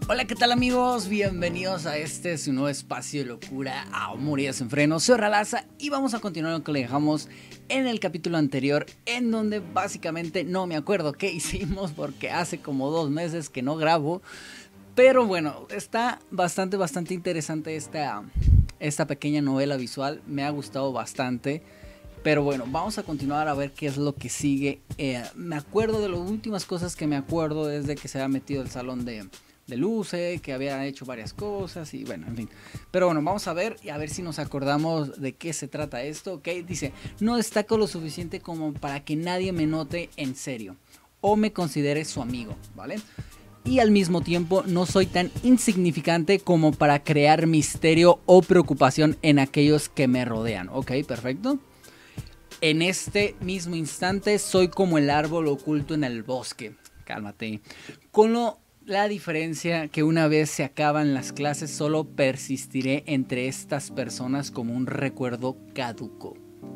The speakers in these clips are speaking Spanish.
Hola, ¿qué tal amigos? Bienvenidos a su nuevo espacio de locura, amor y desenfreno. Soy Ralaza y vamos a continuar lo que le dejamos en el capítulo anterior, en donde básicamente no me acuerdo qué hicimos porque hace como 2 meses que no grabo. Pero bueno, está bastante interesante esta pequeña novela visual, me ha gustado bastante. Pero bueno, vamos a continuar a ver qué es lo que sigue. Me acuerdo de las últimas cosas que me acuerdo es de que se había metido el salón de Luce, que había hecho varias cosas y bueno, en fin. Pero bueno, vamos a ver y a ver si nos acordamos de qué se trata esto, ¿ok? Dice, no destaco lo suficiente como para que nadie me note en serio o me considere su amigo, ¿vale? Y al mismo tiempo no soy tan insignificante como para crear misterio o preocupación en aquellos que me rodean, ¿ok? Perfecto. En este mismo instante soy como el árbol oculto en el bosque. Cálmate. Con la diferencia que una vez se acaban las clases solo persistiré entre estas personas como un recuerdo caduco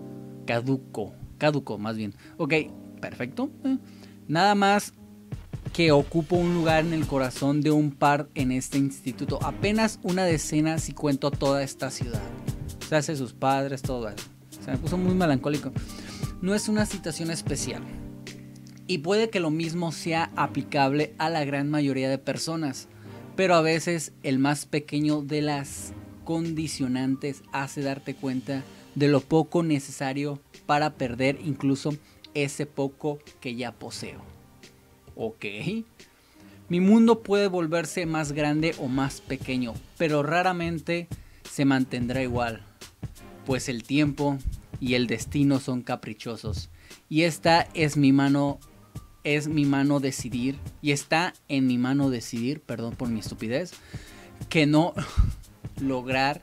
más bien. Ok, perfecto. Nada más que ocupo un lugar en el corazón de un par en este instituto. Apenas una decena si cuento toda esta ciudad. Se hace sus padres, todo eso. Se me puso muy melancólico. No es una situación especial. Y puede que lo mismo sea aplicable a la gran mayoría de personas. Pero a veces el más pequeño de las condicionantes hace darte cuenta de lo poco necesario para perder incluso ese poco que ya poseo. Ok. Mi mundo puede volverse más grande o más pequeño, pero raramente se mantendrá igual. Pues el tiempo y el destino son caprichosos. Y esta es mi mano decidir. Y está en mi mano decidir, perdón por mi estupidez, que no lograr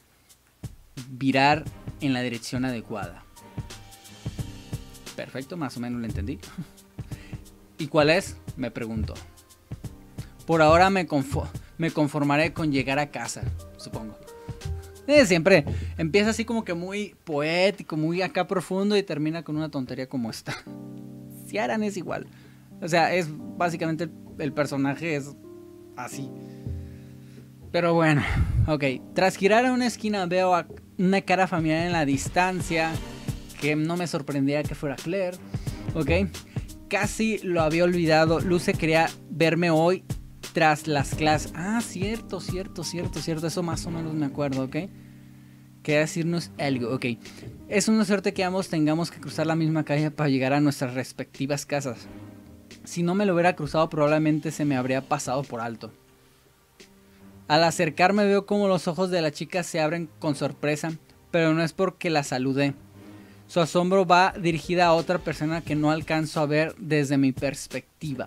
virar en la dirección adecuada. Perfecto, más o menos lo entendí. ¿Y cuál es? Me pregunto. Por ahora me conformaré con llegar a casa, supongo. Siempre empieza así como que muy poético, muy acá profundo y termina con una tontería como esta. Ciaran es igual. O sea, es básicamente el personaje es así. Pero bueno, ok. Tras girar a una esquina veo una cara familiar en la distancia que no me sorprendía que fuera Claire. Ok. Casi lo había olvidado. Luce quería verme hoy tras las clases. Ah, cierto. Eso más o menos me acuerdo, ¿ok? Quería decirnos algo, ok. Es una suerte que ambos tengamos que cruzar la misma calle para llegar a nuestras respectivas casas. Si no me lo hubiera cruzado, probablemente se me habría pasado por alto. Al acercarme veo como los ojos de la chica se abren con sorpresa, pero no es porque la saludé. Su asombro va dirigida a otra persona que no alcanzo a ver desde mi perspectiva.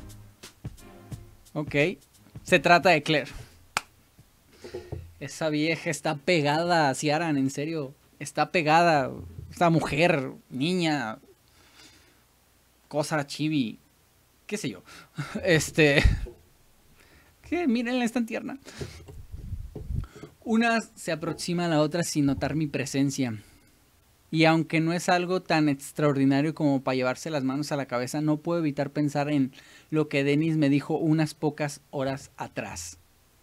Ok, se trata de Claire. Esa vieja está pegada a Ciaran, en serio. Está pegada. Esta mujer, niña, cosa chibi, qué sé yo. Que mírenla, es tan tierna. Una se aproxima a la otra sin notar mi presencia. Y aunque no es algo tan extraordinario como para llevarse las manos a la cabeza, no puedo evitar pensar en lo que Dennis me dijo unas pocas horas atrás.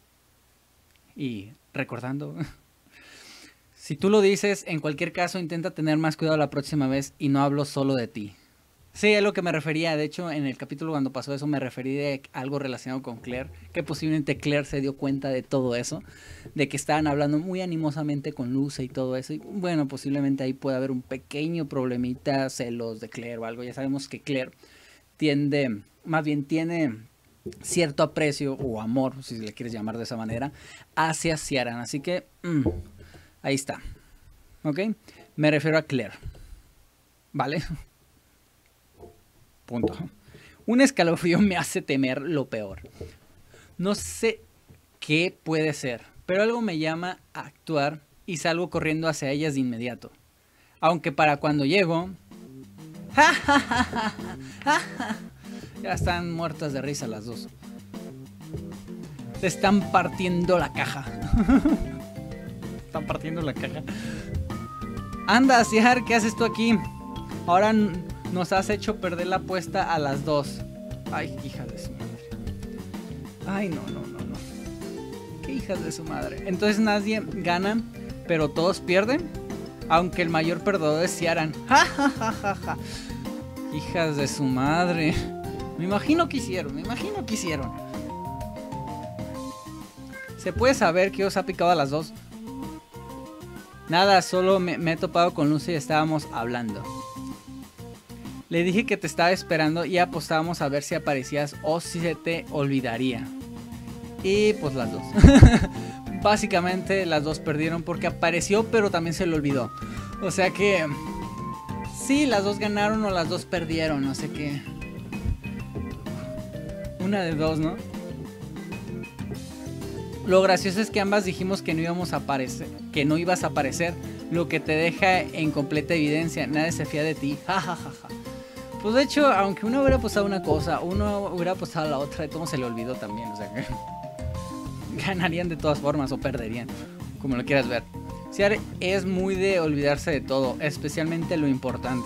Y recordando, si tú lo dices, en cualquier caso intenta tener más cuidado la próxima vez y no hablo solo de ti. Sí, es lo que me refería. De hecho, en el capítulo cuando pasó eso me referí de algo relacionado con Claire, que posiblemente Claire se dio cuenta de todo eso, de que estaban hablando muy animosamente con Luce y todo eso. Y bueno, posiblemente ahí puede haber un pequeño problemita, celos de Claire o algo. Ya sabemos que Claire tiene cierto aprecio o amor, si le quieres llamar de esa manera, hacia Ciaran. Así que ahí está. ¿Ok? Me refiero a Claire. ¿Vale? Punto. Un escalofrío me hace temer lo peor. No sé qué puede ser, pero algo me llama a actuar y salgo corriendo hacia ellas de inmediato. Aunque para cuando llego... ya están muertas de risa las dos. Se están partiendo la caja. Están partiendo la caja. Anda, Ciar, ¿qué haces tú aquí? Ahora nos has hecho perder la apuesta a las dos. Ay, hija de su madre. Ay, no. Qué hijas de su madre. Entonces nadie gana, pero todos pierden. Aunque el mayor perdedor es Ciaran. Ja, ja, ja, ja, ja. Hijas de su madre. Me imagino que hicieron. ¿Se puede saber qué os ha picado a las dos? Nada, solo me he topado con Lucy y estábamos hablando. Le dije que te estaba esperando y apostábamos a ver si aparecías o si se te olvidaría. Y pues las dos. Básicamente las dos perdieron porque apareció pero también se le olvidó. O sea que... sí, las dos ganaron o las dos perdieron, no sé qué. Una de dos, ¿no? Lo gracioso es que ambas dijimos que no íbamos a aparecer, que no ibas a aparecer, lo que te deja en completa evidencia. Nadie se fía de ti. Ja, ja, ja, ja. Pues de hecho, aunque uno hubiera apostado una cosa, uno hubiera apostado la otra, de todo se le olvidó también, o sea que ganarían de todas formas o perderían, como lo quieras ver. Ciar es muy de olvidarse de todo, especialmente lo importante.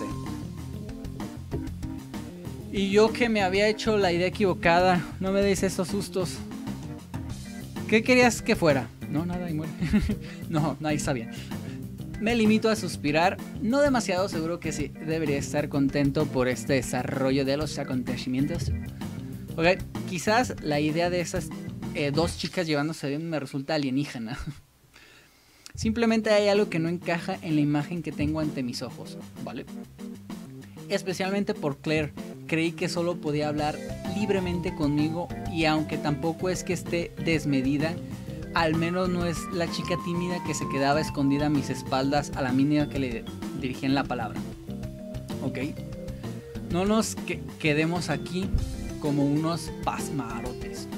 Y yo que me había hecho la idea equivocada, no me des esos sustos. ¿Qué querías que fuera? No, nada, y muere. No, ahí está bien. Me limito a suspirar, no demasiado, seguro que sí, debería estar contento por este desarrollo de los acontecimientos. Ok, quizás la idea de esas dos chicas llevándose bien me resulta alienígena. Simplemente hay algo que no encaja en la imagen que tengo ante mis ojos, ¿vale? Especialmente por Claire, creí que solo podía hablar libremente conmigo y aunque tampoco es que esté desmedida, al menos no es la chica tímida que se quedaba escondida a mis espaldas a la mínima que le dirigían la palabra. ¿Ok? No nos quedemos aquí como unos pasmarotes.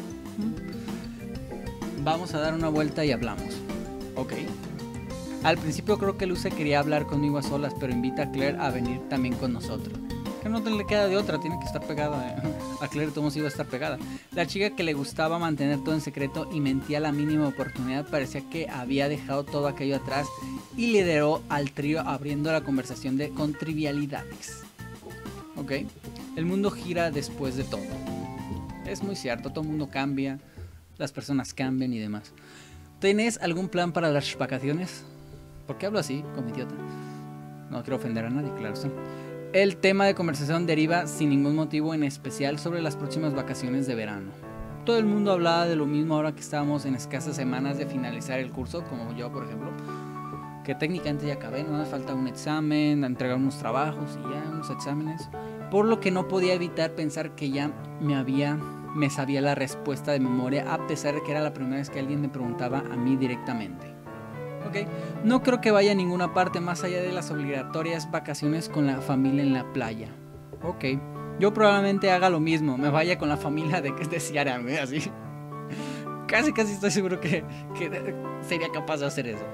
Vamos a dar una vuelta y hablamos. ¿Ok? Al principio creo que Luce quería hablar conmigo a solas, pero invita a Claire a venir también con nosotros. Que no le queda de otra, tiene que estar pegada. A Claire todos iba a estar pegada. La chica que le gustaba mantener todo en secreto y mentía a la mínima oportunidad parecía que había dejado todo aquello atrás y lideró al trío abriendo la conversación con trivialidades. ¿Ok? El mundo gira después de todo. Es muy cierto, todo el mundo cambia, las personas cambian y demás. ¿Tienes algún plan para las vacaciones? ¿Por qué hablo así, como idiota? No quiero ofender a nadie, claro está. El tema de conversación deriva sin ningún motivo en especial sobre las próximas vacaciones de verano. Todo el mundo hablaba de lo mismo ahora que estábamos en escasas semanas de finalizar el curso, como yo por ejemplo, que técnicamente ya acabé, no me falta un examen, entregar unos trabajos y ya unos exámenes, por lo que no podía evitar pensar que ya me sabía la respuesta de memoria, a pesar de que era la primera vez que alguien me preguntaba a mí directamente. Okay. No creo que vaya a ninguna parte más allá de las obligatorias vacaciones con la familia en la playa. Ok, yo probablemente haga lo mismo, me vaya con la familia de Ciaran, así. Casi estoy seguro que sería capaz de hacer eso.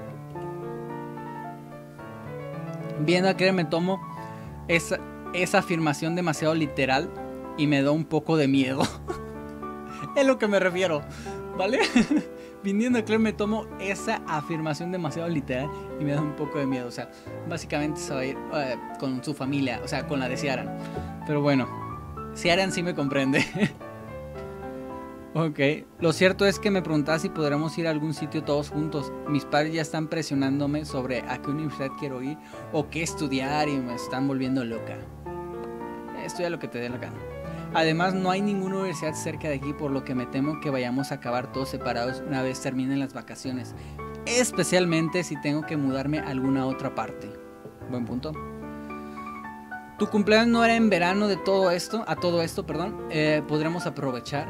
Viendo a Claire me tomo esa afirmación demasiado literal y me da un poco de miedo. Es lo que me refiero, ¿vale? Viniendo a Claire me tomo esa afirmación demasiado literal y me da un poco de miedo. O sea, básicamente se va a ir con su familia, o sea, con la de Ciaran. Pero bueno, Ciaran sí me comprende. Ok, lo cierto es que me preguntaba si podremos ir a algún sitio todos juntos. Mis padres ya están presionándome sobre a qué universidad quiero ir o qué estudiar y me están volviendo loca. Estudia lo que te dé la gana. Además no hay ninguna universidad cerca de aquí, por lo que me temo que vayamos a acabar todos separados una vez terminen las vacaciones, especialmente si tengo que mudarme a alguna otra parte. Buen punto. Tu cumpleaños no era en verano de todo esto, podremos aprovechar.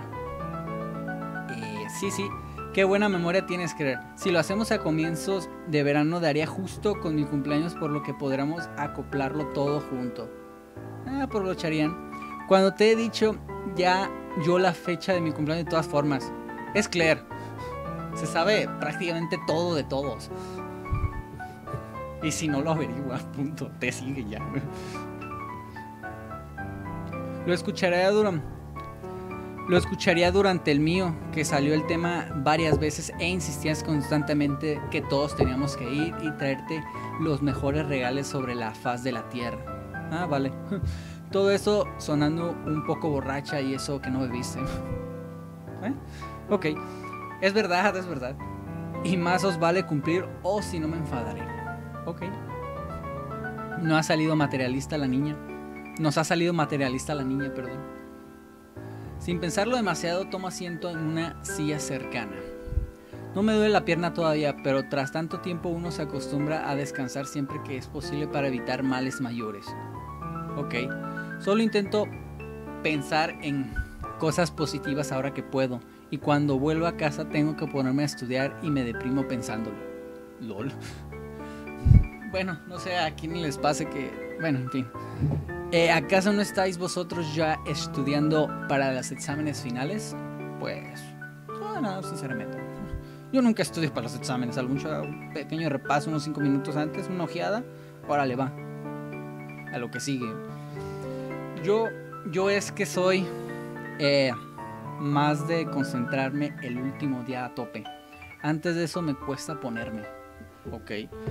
Sí, qué buena memoria tienes, Claire. Si lo hacemos a comienzos de verano daría justo con mi cumpleaños, por lo que podremos acoplarlo todo junto. Aprovecharían. Cuando te he dicho ya yo la fecha de mi cumpleaños de todas formas, es Claire. Se sabe prácticamente todo de todos. Y si no lo averiguas, punto, te sigue ya. Lo escucharía durante el mío, que salió el tema varias veces e insistías constantemente que todos teníamos que ir y traerte los mejores regalos sobre la faz de la tierra. Vale. Todo eso sonando un poco borracha y eso que no bebiste. Ok. Es verdad, es verdad. Y más os vale cumplir o si no me enfadaré. Ok. No ha salido materialista la niña. Nos ha salido materialista la niña, perdón. Sin pensarlo demasiado, tomo asiento en una silla cercana. No me duele la pierna todavía, pero tras tanto tiempo uno se acostumbra a descansar siempre que es posible para evitar males mayores. Ok. Solo intento pensar en cosas positivas ahora que puedo. Y cuando vuelvo a casa tengo que ponerme a estudiar y me deprimo pensándolo. LOL. Bueno, no sé a quién les pase que... Bueno, en fin. ¿Acaso no estáis vosotros ya estudiando para los exámenes finales? Pues... no, sinceramente. Yo nunca estudio para los exámenes. Un pequeño repaso, unos 5 minutos antes, una ojeada. Órale, va. A lo que sigue. Yo es que soy... más de concentrarme el último día a tope. Antes de eso me cuesta ponerme. Ok.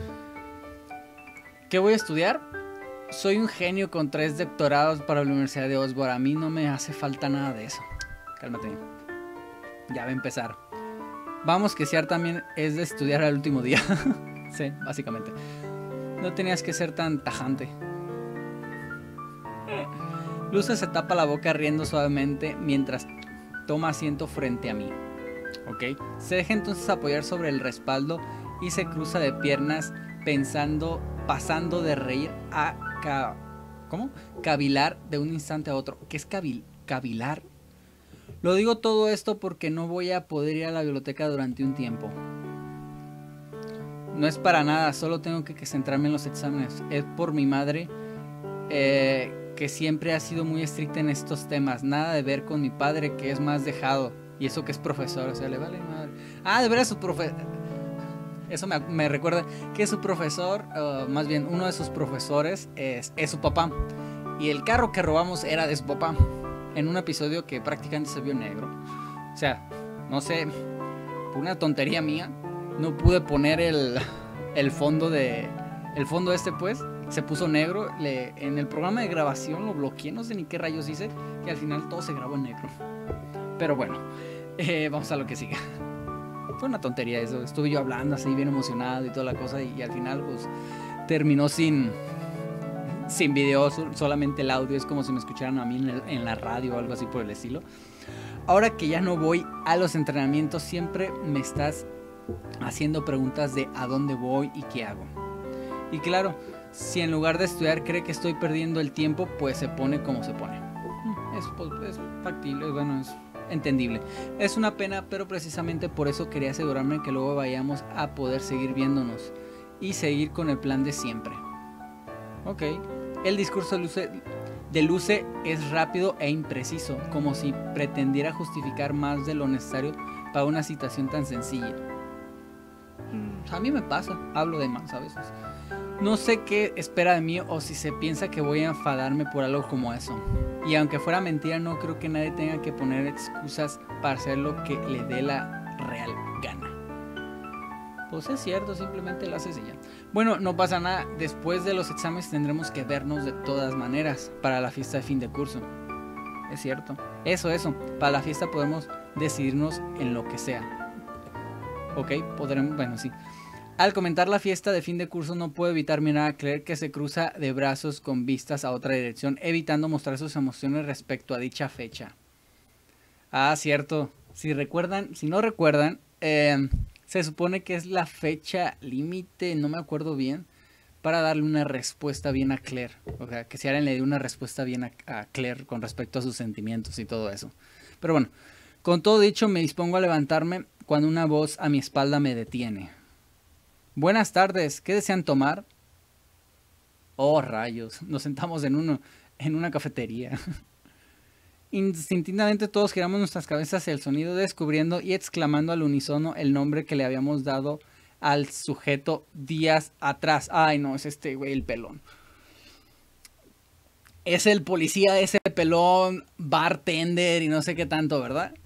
¿Qué voy a estudiar? Soy un genio con 3 doctorados para la Universidad de Oxford. A mí no me hace falta nada de eso. Cálmate. Ya va a empezar. Vamos, que Ciar también es de estudiar al último día. Sí, básicamente. No tenías que ser tan tajante. Luce se tapa la boca riendo suavemente mientras toma asiento frente a mí. Ok. Se deja entonces apoyar sobre el respaldo y se cruza de piernas pasando de reír a cavilar de un instante a otro. ¿Qué es cavilar? Lo digo todo esto porque no voy a poder ir a la biblioteca durante un tiempo. No es para nada, solo tengo que centrarme en los exámenes. Es por mi madre, que siempre ha sido muy estricta en estos temas. Nada de ver con mi padre, que es más dejado. Y eso que es profesor, o sea, le vale madre. Ah, de veras su profesor. Eso me recuerda que su profesor, más bien uno de sus profesores, es su papá. Y el carro que robamos era de su papá. En un episodio que prácticamente se vio negro. O sea, no sé, por una tontería mía, no pude poner el fondo pues. Se puso negro. En el programa de grabación lo bloqueé. No sé ni qué rayos hice. Y al final todo se grabó en negro. Pero bueno, vamos a lo que sigue. Fue una tontería eso. Estuve yo hablando así bien emocionado y toda la cosa. Y al final pues terminó sin video, solamente el audio. Es como si me escucharan a mí en la radio o algo así por el estilo. Ahora que ya no voy a los entrenamientos, siempre me estás haciendo preguntas de a dónde voy y qué hago. Y claro, si en lugar de estudiar cree que estoy perdiendo el tiempo, pues se pone como se pone. Es factible, bueno, es entendible. Es una pena, pero precisamente por eso quería asegurarme que luego vayamos a poder seguir viéndonos y seguir con el plan de siempre. Ok. El discurso de Luce es rápido e impreciso, como si pretendiera justificar más de lo necesario para una situación tan sencilla. A mí me pasa, hablo de más a veces. No sé qué espera de mí o si se piensa que voy a enfadarme por algo como eso. Y aunque fuera mentira, no creo que nadie tenga que poner excusas para hacer lo que le dé la real gana. Pues es cierto, simplemente lo haces y ya. Bueno, no pasa nada. Después de los exámenes tendremos que vernos de todas maneras para la fiesta de fin de curso. Es cierto. Eso. Para la fiesta podemos decidirnos en lo que sea. Ok, podremos, bueno, sí. Al comentar la fiesta de fin de curso no puedo evitar mirar a Claire, que se cruza de brazos con vistas a otra dirección, evitando mostrar sus emociones respecto a dicha fecha. Ah, cierto. Si no recuerdan, se supone que es la fecha límite, no me acuerdo bien, para darle una respuesta bien a Claire. O sea, que Ciaran le dé una respuesta bien a Claire con respecto a sus sentimientos y todo eso. Pero bueno, con todo dicho, me dispongo a levantarme cuando una voz a mi espalda me detiene. Buenas tardes, ¿qué desean tomar? Oh, rayos, nos sentamos en una cafetería. Instintivamente todos giramos nuestras cabezas hacia el sonido, descubriendo y exclamando al unísono el nombre que le habíamos dado al sujeto días atrás. Ay, no, es este güey, el pelón. Es el policía, ese pelón, bartender y no sé qué tanto, ¿verdad?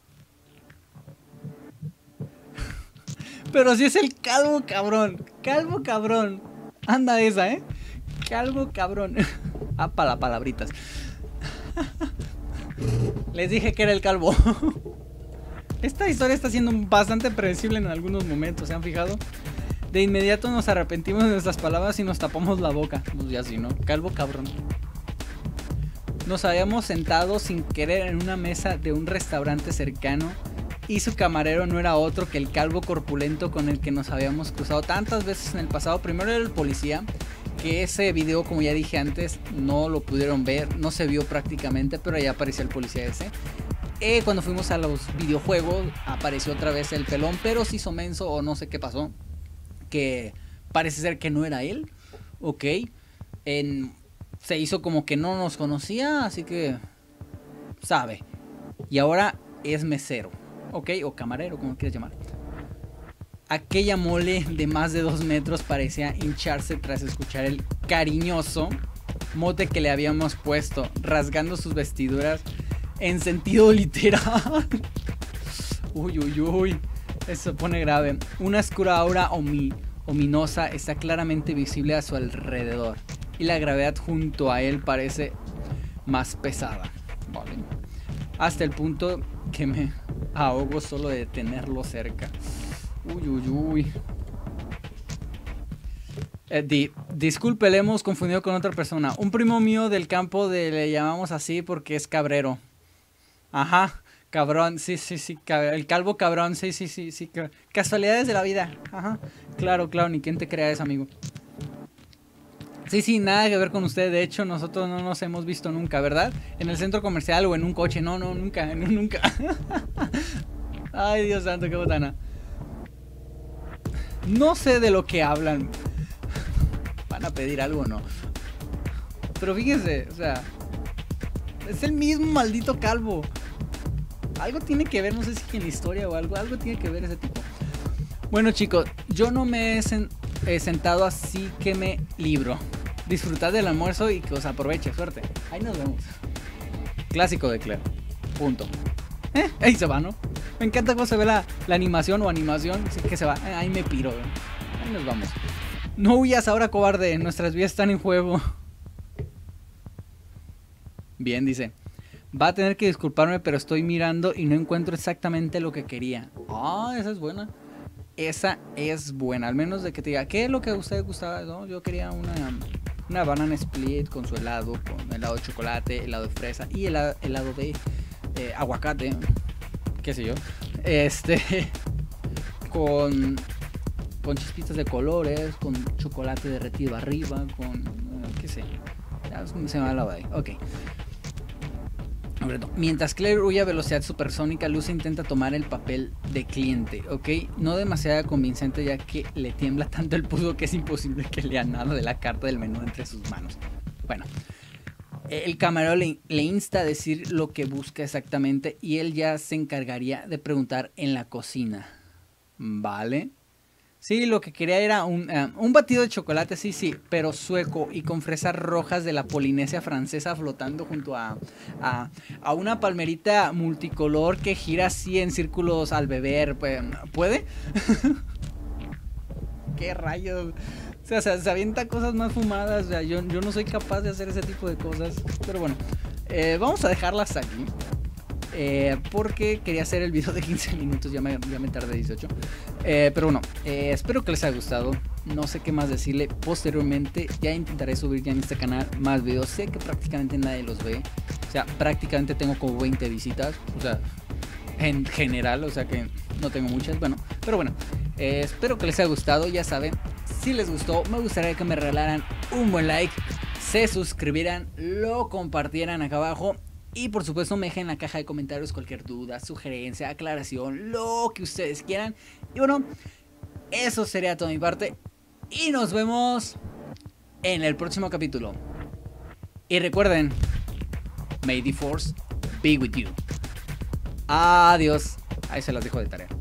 Pero si es el calvo cabrón. Calvo cabrón. Anda esa, Calvo cabrón. Ah, para palabritas. Les dije que era el calvo. Esta historia está siendo bastante predecible en algunos momentos, ¿se han fijado? De inmediato nos arrepentimos de nuestras palabras y nos tapamos la boca. Pues ya sí, ¿no? Calvo cabrón. Nos habíamos sentado sin querer en una mesa de un restaurante cercano y su camarero no era otro que el calvo corpulento con el que nos habíamos cruzado tantas veces en el pasado. Primero era el policía, que ese video, como ya dije antes, no lo pudieron ver, no se vio prácticamente, pero ya aparecía el policía ese. Cuando fuimos a los videojuegos apareció otra vez el pelón, pero se hizo menso o no sé qué pasó, que parece ser que no era él. Ok, se hizo como que no nos conocía, así que sabe. Y ahora es mesero, ok, o camarero, como quieras llamar. Aquella mole de más de 2 metros parecía hincharse tras escuchar el cariñoso mote que le habíamos puesto, rasgando sus vestiduras en sentido literal. Uy, uy, uy. Eso se pone grave. Una oscura aura ominosa está claramente visible a su alrededor. Y la gravedad junto a él parece más pesada. Vale. Hasta el punto que me ahogo solo de tenerlo cerca. Uy, uy, uy. Disculpe, le hemos confundido con otra persona. Un primo mío del campo le llamamos así porque es cabrero. Ajá, cabrón, sí, el calvo cabrón, sí. Casualidades de la vida, ajá. Claro, ni quien te crea eso, amigo. Sí, nada que ver con usted. De hecho, nosotros no nos hemos visto nunca, ¿verdad? En el centro comercial o en un coche. No, nunca. Ay, Dios santo, qué botana. No sé de lo que hablan. ¿Van a pedir algo o no? Pero fíjense, o sea, es el mismo maldito calvo. Algo tiene que ver, no sé si en la historia o algo tiene que ver ese tipo. Bueno, chicos, yo no me he sentado, así que me libro. Disfrutad del almuerzo y que os aproveche, suerte. Ahí nos vemos. Clásico de Claire. Punto. Ahí se va, ¿no? Me encanta cómo se ve la animación o animación. Sí, que se va. Ahí me piro. Ahí nos vamos. No huyas ahora, cobarde. Nuestras vidas están en juego. Bien, dice. Va a tener que disculparme, pero estoy mirando y no encuentro exactamente lo que quería. Ah, esa es buena. Esa es buena. Al menos de que te diga, ¿qué es lo que a usted gustaba? ¿No? Yo quería una banana split con su helado, con helado de chocolate, helado de fresa y helado de aguacate. Qué sé yo. Con chispitas de colores, con chocolate derretido arriba, con qué sé. Ya se me va la de ahí. Ok. Mientras Claire huye a velocidad supersónica, Lucy intenta tomar el papel de cliente, ¿ok? No demasiado convincente, ya que le tiembla tanto el pulso que es imposible que lea nada de la carta del menú entre sus manos. Bueno, el camarero le insta a decir lo que busca exactamente y él ya se encargaría de preguntar en la cocina. ¿Vale? Sí, lo que quería era un batido de chocolate, sí, pero sueco y con fresas rojas de la Polinesia francesa flotando junto a una palmerita multicolor que gira así en círculos al beber. ¿Puede? ¿Qué rayos? O sea, se avienta cosas más fumadas. O sea, yo no soy capaz de hacer ese tipo de cosas. Pero bueno, vamos a dejarlas aquí. Porque quería hacer el video de 15 minutos, ya me tardé 18. Pero bueno, espero que les haya gustado. No sé qué más decirle. Posteriormente ya intentaré subir ya en este canal más videos. Sé que prácticamente nadie los ve. O sea, prácticamente tengo como 20 visitas. O sea, en general, o sea que no tengo muchas. Bueno, pero bueno, espero que les haya gustado. Ya saben, si les gustó, me gustaría que me regalaran un buen like, se suscribieran, lo compartieran acá abajo. Y por supuesto me dejen en la caja de comentarios cualquier duda, sugerencia, aclaración, lo que ustedes quieran. Y bueno, eso sería toda mi parte. Y nos vemos en el próximo capítulo. Y recuerden, May the Force be with you. Adiós. Ahí se las dejo de tarea.